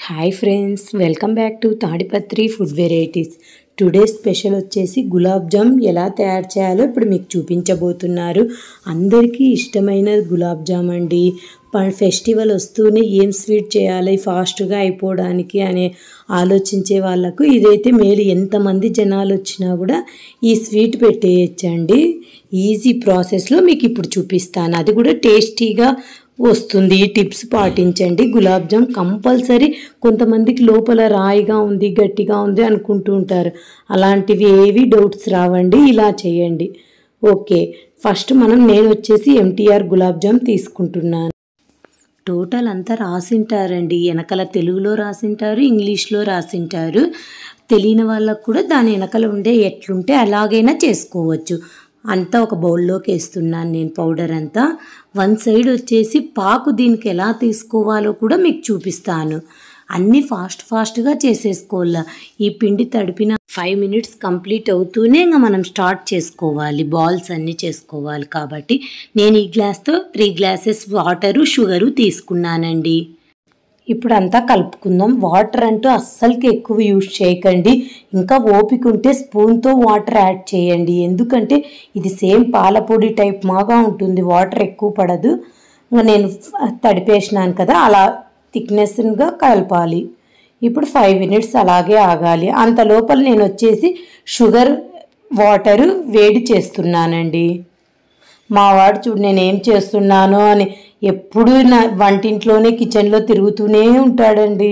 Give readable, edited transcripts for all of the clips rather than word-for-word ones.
Hi friends, welcome back to Tadipatri food varieties. Today special వచ్చేసి gulab jam ఎలా తయారు చేయాలో ఇప్పుడు మీకు చూపించబోతున్నారు. అందరికీ ఇష్టమైన గులాబ్ జామ్ అండి. ఫెస్టివల్ వస్తూనే ఏం స్వీట్ చేయాలి ఫాస్ట్గా అయిపోవడానికి అనే ఆలోచించే వాళ్ళకు ఇదైతే మేలు. ఎంతమంది జనాలు వచ్చినా కూడా ఈ స్వీట్ పెట్టేయచ్చండి. ఈజీ ప్రాసెస్లో మీకు ఇప్పుడు చూపిస్తాను. అది కూడా టేస్టీగా వస్తుంది. ఈ టిప్స్ పాటించండి. గులాబ్ జామ్ కంపల్సరీ. కొంతమందికి లోపల రాయిగా ఉంది, గట్టిగా ఉంది అనుకుంటూ ఉంటారు. అలాంటివి ఏవి డౌట్స్ రావండి. ఇలా చేయండి. ఓకే, ఫస్ట్ నేను వచ్చేసి ఎంటీఆర్ గులాబ్ జామ్ తీసుకుంటున్నాను. టోటల్ అంతా రాసింటారండి. వెనకాల తెలుగులో రాసింటారు, ఇంగ్లీష్లో రాసింటారు. తెలియని వాళ్ళకు కూడా దాని వెనకాల ఉండే ఎట్లుంటే అలాగైనా చేసుకోవచ్చు. అంతా ఒక బౌల్లోకి వేస్తున్నాను నేను పౌడర్ అంతా. వన్ సైడ్ వచ్చేసి పాకు దీనికి ఎలా తీసుకోవాలో కూడా మీకు చూపిస్తాను. అన్నీ ఫాస్ట్గా చేసేసుకోవాలా. ఈ పిండి తడిపిన 5 minutes కంప్లీట్ అవుతూనే ఇంకా మనం స్టార్ట్ చేసుకోవాలి. బాల్స్ అన్నీ చేసుకోవాలి. కాబట్టి నేను ఈ గ్లాస్తో 3 glasses వాటరు, షుగరు తీసుకున్నానండి. ఇప్పుడు అంతా కలుపుకుందాం. వాటర్ అంటూ అస్సలకి ఎక్కువ యూజ్ చేయకండి. ఇంకా ఓపిక ఉంటే స్పూన్తో వాటర్ యాడ్ చేయండి. ఎందుకంటే ఇది సేమ్ పాలపొడి టైప్ మాగా ఉంటుంది. వాటర్ ఎక్కువ పడదు. ఇంకా నేను తడిపేసినాను కదా, అలా థిక్నెస్గా కలపాలి. ఇప్పుడు 5 minutes అలాగే ఆగాలి. అంత లోపల నేను వచ్చేసి షుగర్ వాటరు వేడి చేస్తున్నానండి. మా వాడు చూడు నేను ఏం చేస్తున్నానో అని ఎప్పుడూ నా వంటింట్లోనే కిచెన్లో తిరుగుతూనే ఉంటాడండి.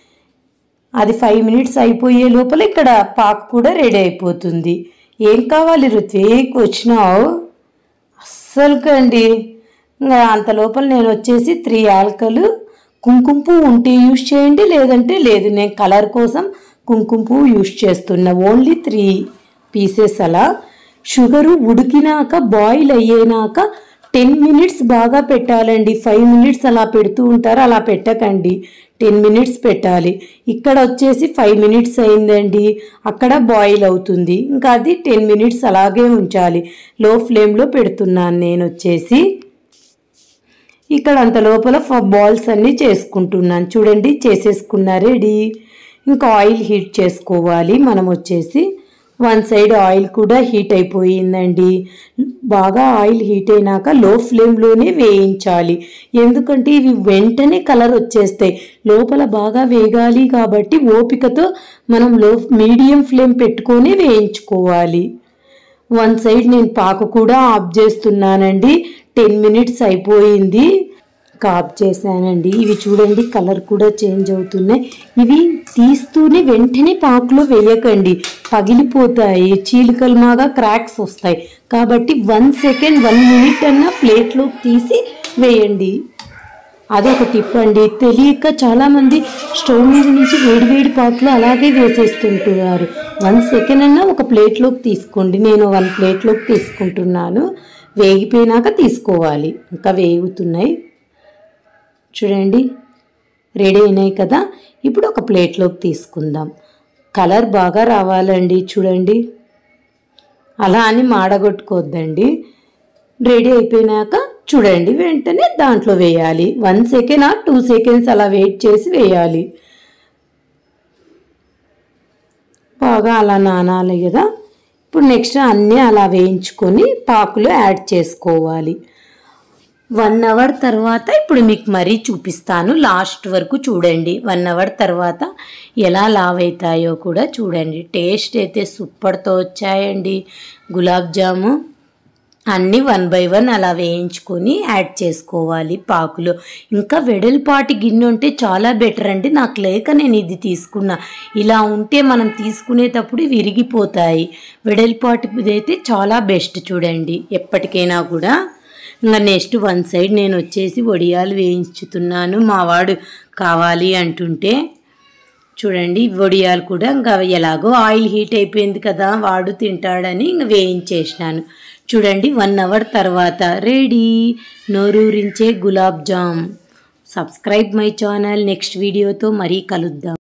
అది 5 minutes అయిపోయే లోపల ఇక్కడ పాకు కూడా రెడీ అయిపోతుంది. ఏం కావాలి రుత్విక్, వచ్చినావు? అస్సలుకండి. ఇంకా అంత లోపల నేను వచ్చేసి 3 యాలకులు, కుంకుమ పువ్వు ఉంటే యూజ్ చేయండి, లేదంటే లేదు. నేను కలర్ కోసం కుంకుమ పువ్వు యూజ్ చేస్తున్నా. ఓన్లీ 3 pieces అలా. షుగరు ఉడికినాక బాయిల్ అయ్యేనాక 10 minutes బాగా పెట్టాలండి. 5 minutes అలా పెడుతూ ఉంటారు. అలా పెట్టకండి. 10 minutes పెట్టాలి. ఇక్కడ వచ్చేసి 5 minutes అయిందండి. అక్కడ బాయిల్ అవుతుంది. ఇంకా అది 10 minutes అలాగే ఉంచాలి. లో ఫ్లేమ్లో పెడుతున్నాను నేను వచ్చేసి. ఇక్కడ అంత లోపల బాల్స్ అన్నీ చేసుకుంటున్నాను. చూడండి చేసేసుకున్నా రెడీ. ఇంకా ఆయిల్ హీట్ చేసుకోవాలి. మనం వచ్చేసి వన్ సైడ్ ఆయిల్ కూడా హీట్ అయిపోయిందండి. బాగా ఆయిల్ హీట్ అయినాక లో ఫ్లేమ్లోనే వేయించాలి. ఎందుకంటే ఇవి వెంటనే కలర్ వచ్చేస్తాయి. లోపల బాగా వేగాలి కాబట్టి ఓపికతో మనం మీడియం ఫ్లేమ్ పెట్టుకొని వేయించుకోవాలి. వన్ సైడ్ నేను పాకు కూడా ఆఫ్ చేస్తున్నానండి. 10 minutes అయిపోయింది. ఆఫ్ చేశానండి. ఇవి చూడండి కలర్ కూడా చేంజ్ అవుతున్నాయి. ఇవి తీస్తూనే వెంటనే పాకులో వేయకండి, పగిలిపోతాయి. చీలికలు మాగా క్రాక్స్ వస్తాయి. కాబట్టి 1 second 1 minute అన్నా ప్లేట్లోకి తీసి వేయండి. అదొక టిప్ అండి. తెలియక చాలామంది స్టవ్ మీద నుంచి వేడివేడి పాకులో అలాగే వేసేస్తుంటున్నారు. 1 second అన్నా ఒక ప్లేట్లోకి తీసుకోండి. నేను 1 ప్లేట్లోకి తీసుకుంటున్నాను. వేగిపోయినాక తీసుకోవాలి. ఇంకా వేగుతున్నాయి చూడండి. రెడీ అయినాయి కదా. ఇప్పుడు ఒక ప్లేట్లోకి తీసుకుందాం. కలర్ బాగా రావాలండి. చూడండి, అలా అని మాడగొట్టుకోవద్దండి. రెడీ అయిపోయినాక చూడండి వెంటనే దాంట్లో వేయాలి. 1 second or 2 seconds అలా వెయిట్ చేసి వేయాలి. బాగా అలా నానాలి కదా. ఇప్పుడు నెక్స్ట్ అన్నీ అలా వేయించుకొని పాకులో యాడ్ చేసుకోవాలి. 1 hour తర్వాత ఇప్పుడు మీకు మరీ చూపిస్తాను. లాస్ట్ వరకు చూడండి. 1 hour తర్వాత ఎలా లావ్ అవుతాయో కూడా చూడండి. టేస్ట్ అయితే సూపర్తో వచ్చాయండి గులాబ్ జాము. అన్నీ 1 by 1 అలా వేయించుకొని యాడ్ చేసుకోవాలి పాకులో. ఇంకా వెడల్పాటి గిన్నె ఉంటే చాలా బెటర్ అండి. నాకు లేక నేను ఇది తీసుకున్నా. ఇలా ఉంటే మనం తీసుకునేటప్పుడు విరిగిపోతాయి. వెడల్పాటిది అయితే చాలా బెస్ట్ చూడండి ఎప్పటికైనా కూడా. ఇంకా నెక్స్ట్ వన్ సైడ్ నేను వచ్చేసి వడియాలు వేయించుతున్నాను. మా వాడు కావాలి అంటుంటే చూడండి వడియాలు కూడా ఇంకా ఎలాగో ఆయిల్ హీట్ అయిపోయింది కదా, వాడు తింటాడని ఇంకా వేయించేసినాను. చూడండి 1 hour తర్వాత రెడీ నోరూరించే gulab jam. Subscribe my channel. Next వీడియోతో మరీ కలుద్దాం.